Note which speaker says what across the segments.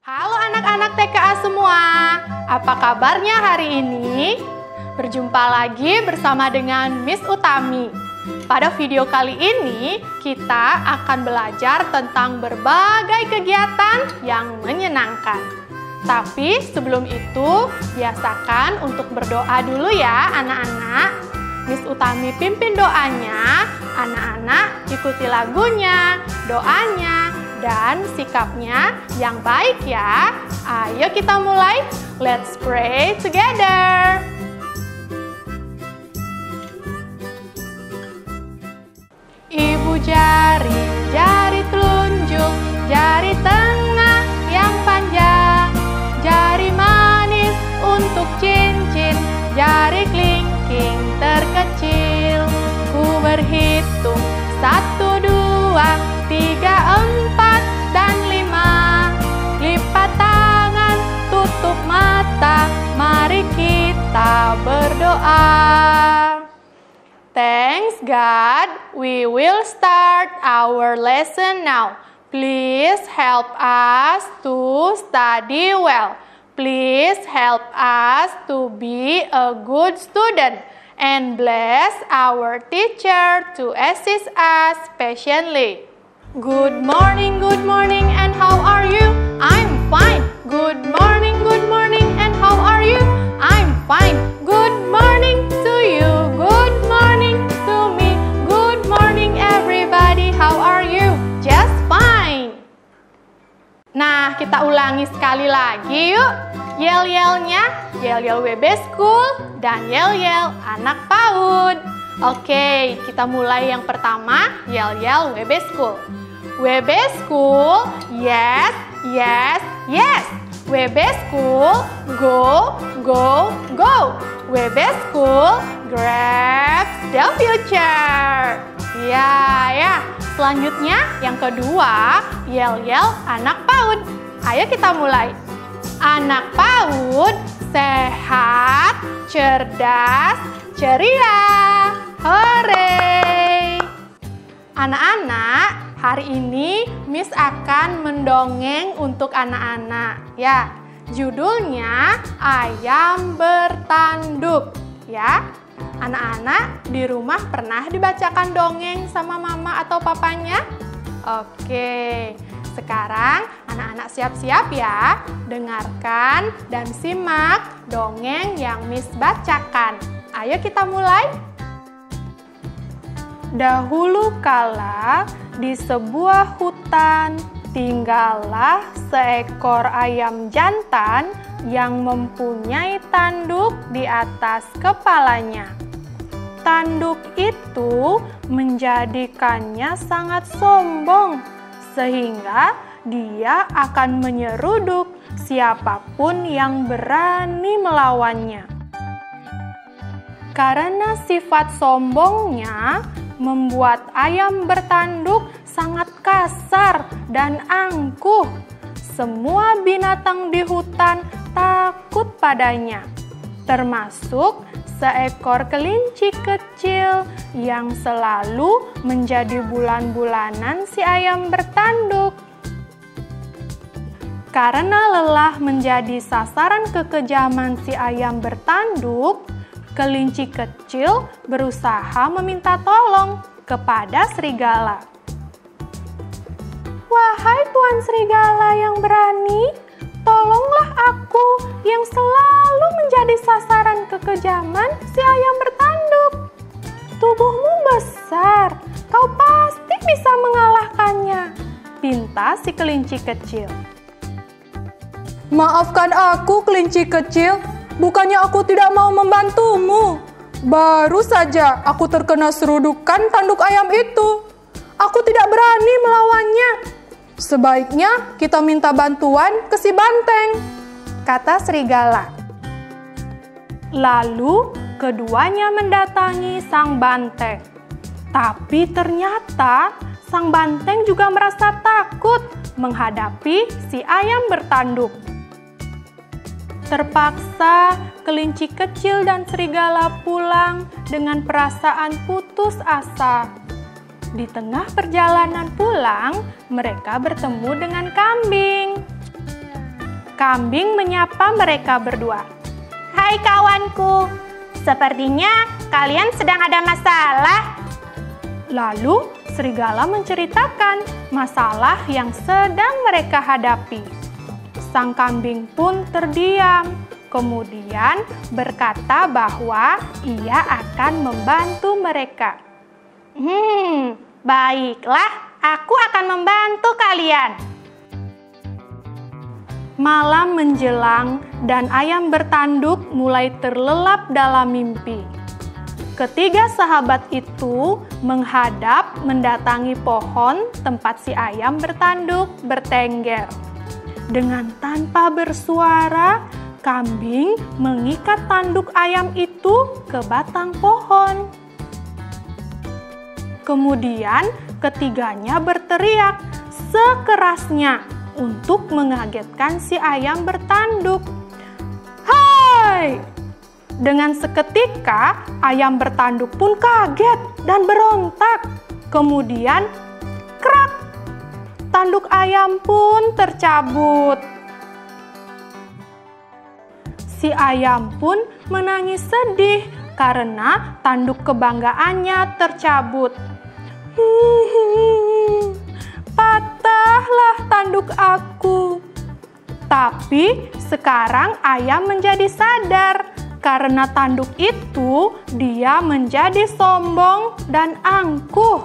Speaker 1: Halo anak-anak TKA semua, apa kabarnya hari ini? Berjumpa lagi bersama dengan Miss Utami. Pada video kali ini, kita akan belajar tentang berbagai kegiatan yang menyenangkan. Tapi sebelum itu, biasakan untuk berdoa dulu ya anak-anak. Miss Utami pimpin doanya, anak-anak ikuti lagunya, doanya, dan sikapnya yang baik ya. Ayo kita mulai. Let's pray together. Ibu jari, jari telunjuk, jari tengah yang panjang, jari manis untuk cincin, jari kelingking terkecil. Ku berhitung 1, 2, 3, 4, dan 5. Lipat tangan, tutup mata, mari kita berdoa. Thanks God, we will start our lesson now. Please help us to study well. Please help us to be a good student. And bless our teacher to assist us patiently. Good morning, and how are you? I'm fine. Good morning, and how are you? I'm fine. Good morning to you. Good morning to me. Good morning everybody. How are you? Just fine. Nah, kita ulangi sekali lagi yuk. Yel-yelnya, yel-yel WB School dan yel-yel anak PAUD. Oke, kita mulai yang pertama, yel-yel WB School. WB School, yes, yes, yes. WB School, go, go, go. WB School, grabs the future. Ya. Selanjutnya, yang kedua, yel-yel anak PAUD. Ayo kita mulai. Anak PAUD sehat, cerdas, ceria. Hore! Anak-anak, hari ini Miss akan mendongeng untuk anak-anak. Ya, judulnya Ayam Bertanduk. Ya, anak-anak di rumah pernah dibacakan dongeng sama mama atau papanya? Oke. Sekarang anak-anak siap-siap ya, dengarkan dan simak dongeng yang Miss bacakan. Ayo kita mulai. Dahulu kala di sebuah hutan tinggallah seekor ayam jantan yang mempunyai tanduk di atas kepalanya. Tanduk itu menjadikannya sangat sombong, sehingga dia akan menyeruduk siapapun yang berani melawannya. Karena sifat sombongnya, membuat ayam bertanduk sangat kasar dan angkuh. Semua binatang di hutan takut padanya, termasuk seekor kelinci kecil yang selalu menjadi bulan-bulanan si ayam bertanduk. Karena lelah menjadi sasaran kekejaman si ayam bertanduk, kelinci kecil berusaha meminta tolong kepada serigala. Wahai Tuan Serigala yang berani, tolonglah aku yang selalu menjadi sasaran kekejaman si ayam bertanduk. Tubuhmu besar, kau pasti bisa mengalahkannya, pinta si kelinci kecil. Maafkan aku, kelinci kecil, bukannya aku tidak mau membantumu. Baru saja aku terkena serudukan tanduk ayam itu. Aku tidak berani melawannya. Sebaiknya kita minta bantuan ke si banteng, kata serigala. Lalu keduanya mendatangi sang banteng. Tapi ternyata sang banteng juga merasa takut menghadapi si ayam bertanduk. Terpaksa kelinci kecil dan serigala pulang dengan perasaan putus asa. Di tengah perjalanan pulang, mereka bertemu dengan kambing. Kambing menyapa mereka berdua.
Speaker 2: Hai kawanku, sepertinya kalian sedang ada masalah.
Speaker 1: Lalu serigala menceritakan masalah yang sedang mereka hadapi. Sang kambing pun terdiam, kemudian berkata bahwa ia akan membantu mereka.
Speaker 2: Baiklah, aku akan membantu kalian.
Speaker 1: Malam menjelang dan ayam bertanduk mulai terlelap dalam mimpi. Ketiga sahabat itu menghadap mendatangi pohon tempat si ayam bertanduk bertengger. Dengan tanpa bersuara, kambing mengikat tanduk ayam itu ke batang pohon. Kemudian ketiganya berteriak sekerasnya untuk mengagetkan si ayam bertanduk. Hai! Dengan seketika, ayam bertanduk pun kaget dan berontak. Kemudian, krak! Tanduk ayam pun tercabut. Si ayam pun menangis sedih karena tanduk kebanggaannya tercabut. Patahlah tanduk aku. Tapi sekarang ayam menjadi sadar. Karena tanduk itu, dia menjadi sombong dan angkuh.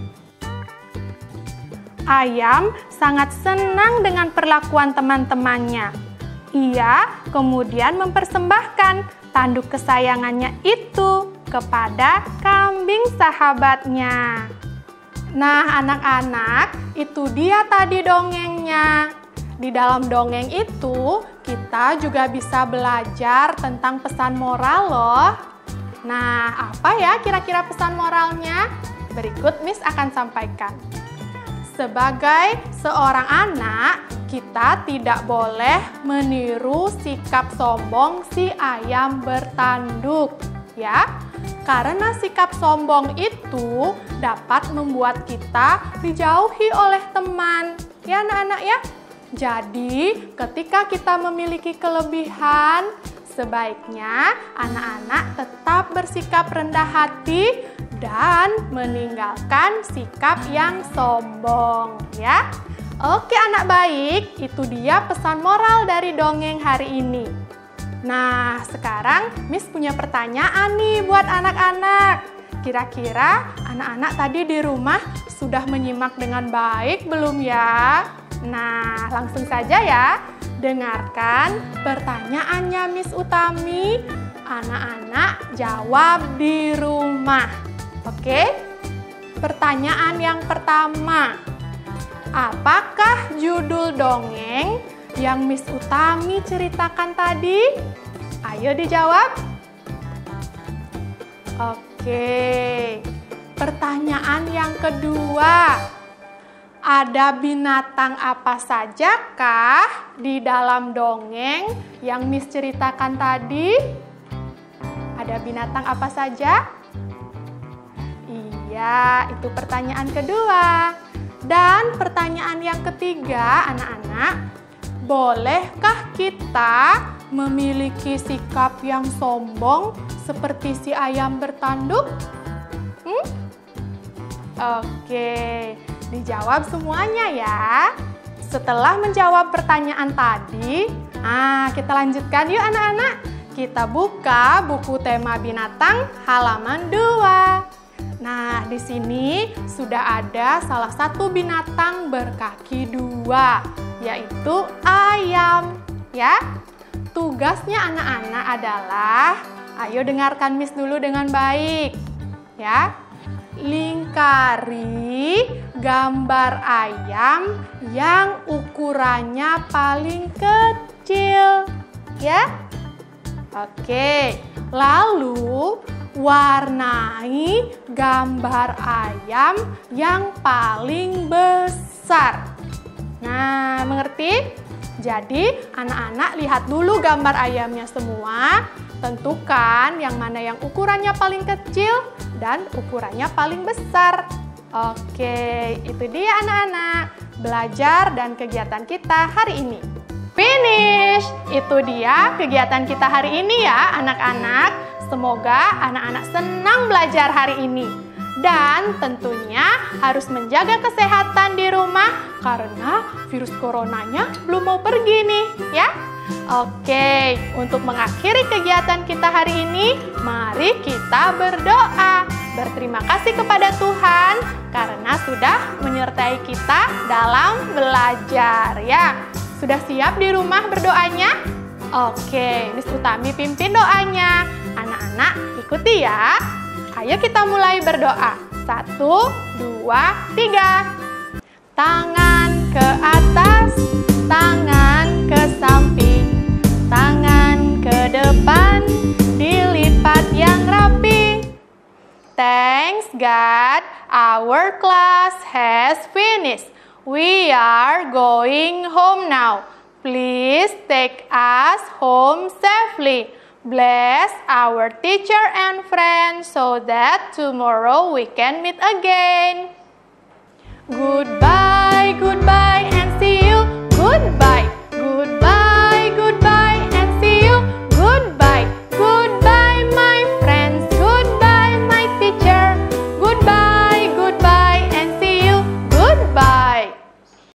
Speaker 1: Ayam sangat senang dengan perlakuan teman-temannya. Ia kemudian mempersembahkan tanduk kesayangannya itu kepada kambing sahabatnya. Nah, anak-anak, itu dia tadi dongengnya. Di dalam dongeng itu, kita juga bisa belajar tentang pesan moral loh. Nah, apa ya kira-kira pesan moralnya? Berikut Miss akan sampaikan. Sebagai seorang anak, kita tidak boleh meniru sikap sombong si ayam bertanduk, ya. Karena sikap sombong itu dapat membuat kita dijauhi oleh teman, ya anak-anak ya. Jadi, ketika kita memiliki kelebihan, sebaiknya anak-anak tetap bersikap rendah hati dan meninggalkan sikap yang sombong, ya. Oke anak baik, itu dia pesan moral dari dongeng hari ini. Nah, sekarang Miss punya pertanyaan nih buat anak-anak. Kira-kira anak-anak tadi di rumah sudah menyimak dengan baik belum ya? Nah, langsung saja ya. Dengarkan pertanyaannya Miss Utami. Anak-anak jawab di rumah. Oke? Pertanyaan yang pertama. Apakah judul dongeng yang Miss Utami ceritakan tadi? Ayo dijawab. Oke. Pertanyaan yang kedua. Ada binatang apa sajakah di dalam dongeng yang Miss ceritakan tadi? Ada binatang apa saja? Iya, itu pertanyaan kedua. Dan pertanyaan yang ketiga, anak-anak, bolehkah kita memiliki sikap yang sombong seperti si ayam bertanduk? Oke, dijawab semuanya ya. Setelah menjawab pertanyaan tadi, kita lanjutkan yuk anak-anak. Kita buka buku tema binatang halaman 2. Nah, di sini sudah ada salah satu binatang berkaki 2, yaitu ayam, ya. Tugasnya anak-anak adalah, ayo dengarkan Miss dulu dengan baik, ya. Lingkari gambar ayam yang ukurannya paling kecil, ya. Oke, lalu warnai gambar ayam yang paling besar. Nah, mengerti? Jadi, anak-anak lihat dulu gambar ayamnya semua. Tentukan yang mana yang ukurannya paling kecil dan ukurannya paling besar. Oke, itu dia anak-anak. Belajar dan kegiatan kita hari ini. Finish! Itu dia kegiatan kita hari ini ya anak-anak. Semoga anak-anak senang belajar hari ini. Dan tentunya harus menjaga kesehatan di rumah karena virus coronanya belum mau pergi nih ya. Oke, untuk mengakhiri kegiatan kita hari ini, mari kita berdoa. Berterima kasih kepada Tuhan karena sudah menyertai kita dalam belajar ya. Sudah siap di rumah berdoanya? Oke, Miss Utami pimpin doanya. Anak-anak ikuti ya. Ayo kita mulai berdoa. 1, 2, 3. Tangan ke atas, tangan ke samping, tangan ke depan, dilipat yang rapi. Thanks God, our class has finished. We are going home now. Please take us home safely. Bless our teacher and friends so that tomorrow we can meet again. Goodbye, goodbye.